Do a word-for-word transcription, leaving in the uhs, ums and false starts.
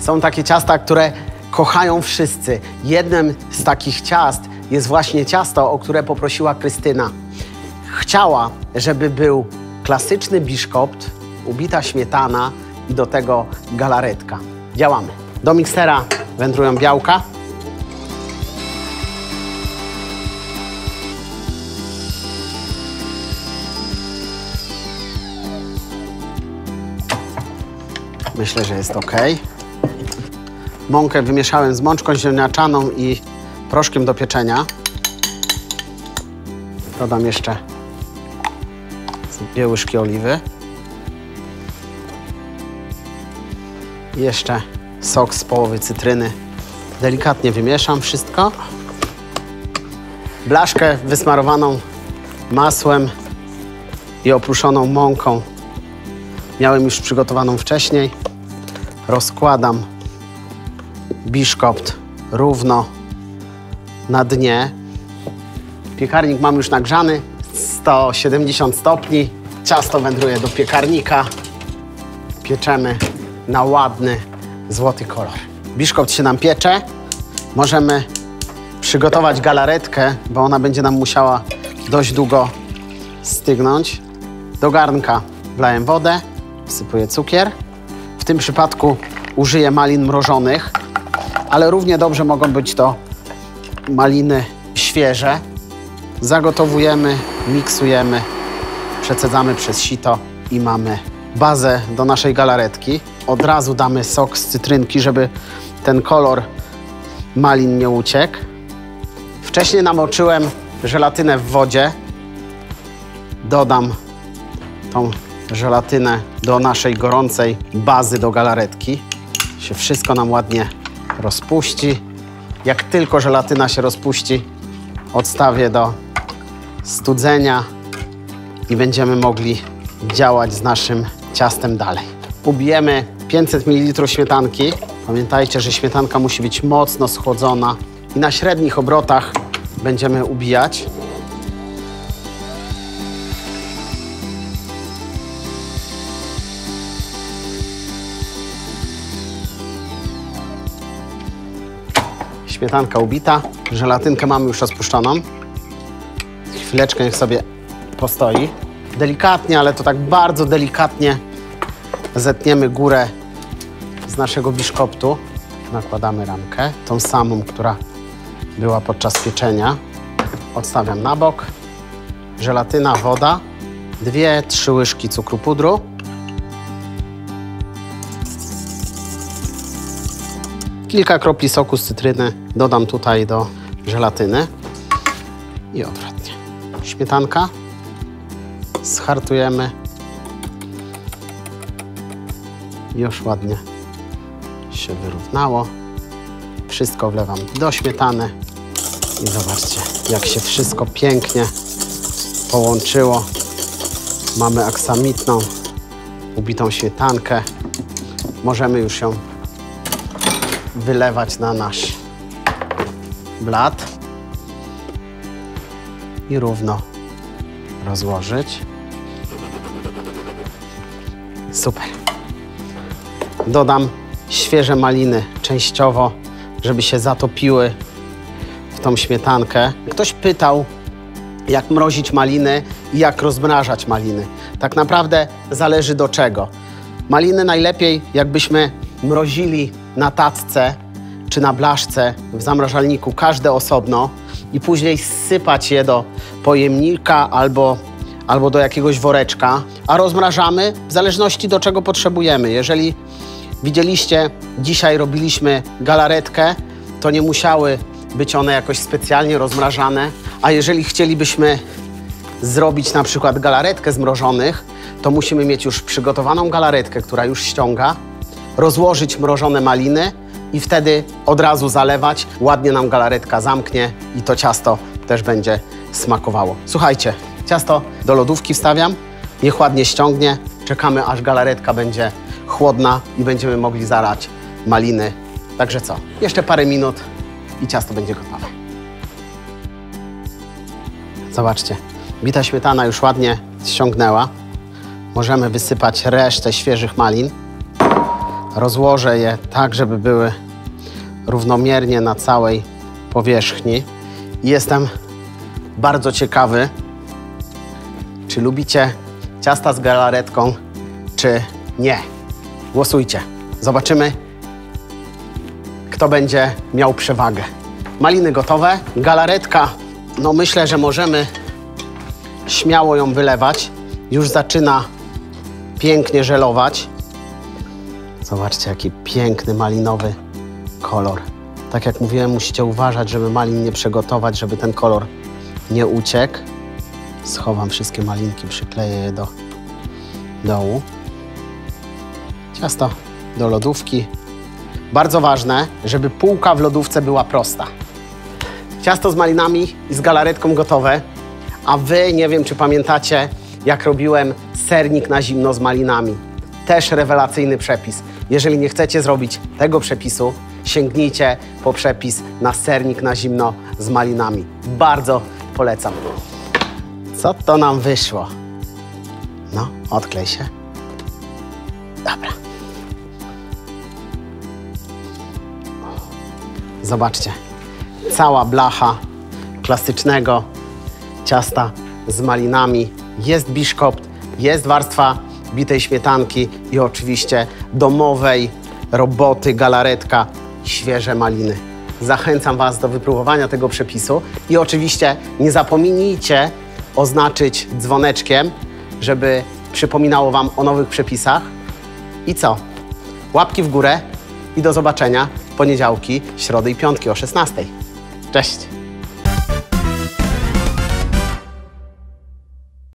Są takie ciasta, które kochają wszyscy. Jednym z takich ciast jest właśnie ciasto, o które poprosiła Krystyna. Chciała, żeby był klasyczny biszkopt, ubita śmietana i do tego galaretka. Działamy. Do miksera wędrują białka. Myślę, że jest ok. Mąkę wymieszałem z mączką ziemniaczaną i proszkiem do pieczenia. Dodam jeszcze dwie łyżki oliwy. I jeszcze sok z połowy cytryny. Delikatnie wymieszam wszystko. Blaszkę wysmarowaną masłem i opruszoną mąką miałem już przygotowaną wcześniej. Rozkładam biszkopt równo na dnie. Piekarnik mam już nagrzany, sto siedemdziesiąt stopni. Ciasto wędruje do piekarnika. Pieczemy na ładny, złoty kolor. Biszkopt się nam piecze. Możemy przygotować galaretkę, bo ona będzie nam musiała dość długo stygnąć. Do garnka wlałem wodę, wsypuję cukier. W tym przypadku użyję malin mrożonych, ale równie dobrze mogą być to maliny świeże. Zagotowujemy, miksujemy, przecedzamy przez sito i mamy bazę do naszej galaretki. Od razu damy sok z cytrynki, żeby ten kolor malin nie uciekł. Wcześniej namoczyłem żelatynę w wodzie. Dodam tą żelatynę do naszej gorącej bazy do galaretki. Się wszystko nam ładnie rozpuści. Jak tylko żelatyna się rozpuści, odstawię do studzenia i będziemy mogli działać z naszym ciastem dalej. Ubijemy pięćset mililitrów śmietanki. Pamiętajcie, że śmietanka musi być mocno schłodzona i na średnich obrotach będziemy ubijać. Śmietanka ubita, żelatynkę mamy już rozpuszczoną. Chwileczkę niech sobie postoi. Delikatnie, ale to tak bardzo delikatnie zetniemy górę z naszego biszkoptu. Nakładamy ramkę, tą samą, która była podczas pieczenia. Odstawiam na bok. Żelatyna, woda, dwie, trzy łyżki cukru pudru. Kilka kropli soku z cytryny dodam tutaj do żelatyny i odwrotnie. Śmietanka, zhartujemy. Już ładnie się wyrównało. Wszystko wlewam do śmietany i zobaczcie, jak się wszystko pięknie połączyło. Mamy aksamitną, ubitą śmietankę. Możemy już ją wylewać na nasz blat i równo rozłożyć. Super. Dodam świeże maliny częściowo, żeby się zatopiły w tą śmietankę. Ktoś pytał, jak mrozić maliny i jak rozmrażać maliny. Tak naprawdę zależy do czego. Maliny najlepiej, jakbyśmy mrozili na tacce czy na blaszce w zamrażalniku, każde osobno i później zsypać je do pojemnika albo, albo do jakiegoś woreczka, a rozmrażamy w zależności do czego potrzebujemy. Jeżeli widzieliście, dzisiaj robiliśmy galaretkę, to nie musiały być one jakoś specjalnie rozmrażane, a jeżeli chcielibyśmy zrobić na przykład galaretkę z mrożonych, to musimy mieć już przygotowaną galaretkę, która już ściąga, rozłożyć mrożone maliny i wtedy od razu zalewać. Ładnie nam galaretka zamknie i to ciasto też będzie smakowało. Słuchajcie, ciasto do lodówki wstawiam, niech ładnie ściągnie. Czekamy, aż galaretka będzie chłodna i będziemy mogli zalać maliny. Także co? Jeszcze parę minut i ciasto będzie gotowe. Zobaczcie, bita śmietana już ładnie ściągnęła. Możemy wysypać resztę świeżych malin. Rozłożę je tak, żeby były równomiernie na całej powierzchni. I jestem bardzo ciekawy, czy lubicie ciasta z galaretką, czy nie. Głosujcie. Zobaczymy, kto będzie miał przewagę. Maliny gotowe. Galaretka, no myślę, że możemy śmiało ją wylewać. Już zaczyna pięknie żelować. Zobaczcie, jaki piękny malinowy kolor. Tak jak mówiłem, musicie uważać, żeby malin nie przegotować, żeby ten kolor nie uciekł. Schowam wszystkie malinki, przykleję je do dołu. Ciasto do lodówki. Bardzo ważne, żeby półka w lodówce była prosta. Ciasto z malinami i z galaretką gotowe. A wy, nie wiem, czy pamiętacie, jak robiłem sernik na zimno z malinami. Też rewelacyjny przepis. Jeżeli nie chcecie zrobić tego przepisu, sięgnijcie po przepis na sernik na zimno z malinami. Bardzo polecam. Co to nam wyszło? No, odklej się. Dobra. Zobaczcie, cała blacha klasycznego ciasta z malinami. Jest biszkopt, jest warstwa bitej śmietanki i oczywiście domowej roboty galaretka, świeże maliny. Zachęcam Was do wypróbowania tego przepisu i oczywiście nie zapomnijcie oznaczyć dzwoneczkiem, żeby przypominało Wam o nowych przepisach. I co? Łapki w górę i do zobaczenia w poniedziałki, środy i piątki o szesnastej. Cześć!